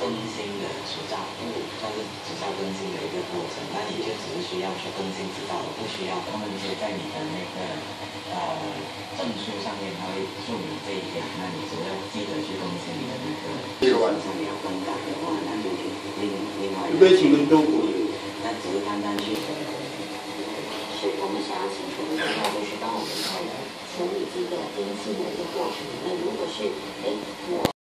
新的执照，算是执照更新的一个过程。那你就只是需要去更新执照，不需要他们一些在你的那个证书上面，它会注明这一点，那你只要记得去更新你的那个执照上面要更改的话，那就另外一个那只是单单去。是我们想要清楚的知道，就是当我们在处理这个更新的一个过程，那如果是我。